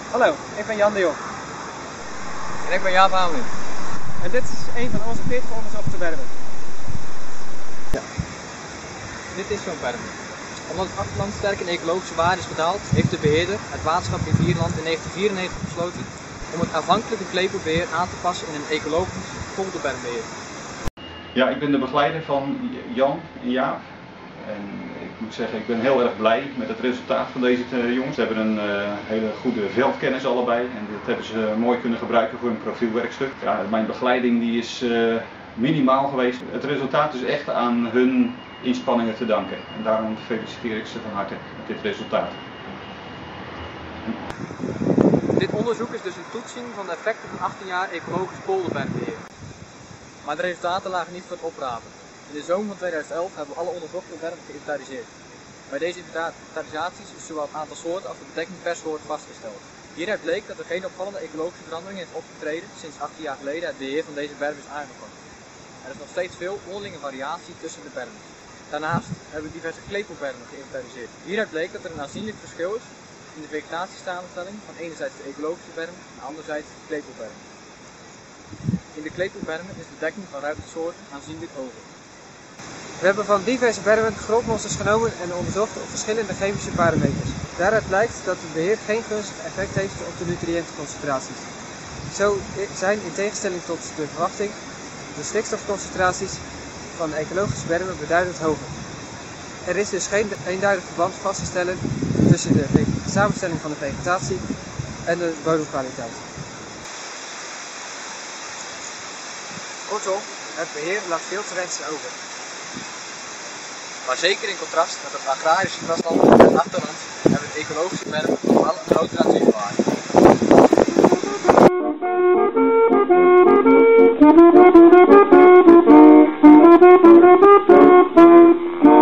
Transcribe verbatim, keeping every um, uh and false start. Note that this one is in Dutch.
Hallo, ik ben Jan de Jong. En ik ben Jaap Hamelin. En dit is een van onze veertig onderzochte bermen. Ja. Dit is zo'n berm. Omdat het achterland sterk in ecologische waarde is gedaald, heeft de beheerder, het waterschap Rivierland, in negentien vierennegentig besloten om het aanvankelijke klepelbeheer aan te passen in een ecologisch polderbermbeheer. Ja, ik ben de begeleider van Jan en Jaap. En ik moet zeggen, ik ben heel erg blij met het resultaat van deze jongens. Ze hebben een uh, hele goede veldkennis allebei en dat hebben ze mooi kunnen gebruiken voor hun profielwerkstuk. Ja, mijn begeleiding die is uh, minimaal geweest. Het resultaat is echt aan hun inspanningen te danken. En daarom feliciteer ik ze van harte met dit resultaat. Dit onderzoek is dus een toetsing van de effecten van achttien jaar ecologisch polderbermbeheer. Maar de resultaten lagen niet voor het oprapen. In de zomer van tweeduizend elf hebben we alle onderzochte bermen geïnventariseerd. Bij deze inventarisaties is zowel het aantal soorten als de bedekking per soort vastgesteld. Hieruit bleek dat er geen opvallende ecologische verandering heeft opgetreden sinds achttien jaar geleden het beheer van deze berm is aangekomen. Er is nog steeds veel onderlinge variatie tussen de bermen. Daarnaast hebben we diverse klepelbermen geïnventariseerd. Hieruit bleek dat er een aanzienlijk verschil is in de vegetatiesamenstelling van enerzijds de ecologische bermen en anderzijds de klepelbermen. In de klepelbermen is de dekking van ruimtesoorten aanzienlijk hoger. We hebben van diverse bermen grondmonsters genomen en onderzocht op verschillende chemische parameters. Daaruit blijkt dat het beheer geen gunstig effect heeft op de nutriëntenconcentraties. Zo zijn in tegenstelling tot de verwachting de stikstofconcentraties van de ecologische bermen beduidend hoger. Er is dus geen eenduidig verband vast te stellen tussen de samenstelling van de vegetatie en de bodemkwaliteit. Kortom, het beheer laat veel te wensen over. Maar zeker in contrast met het agrarische grasland en het achterland hebben de ecologische bermen wel een grote natuurwaarde.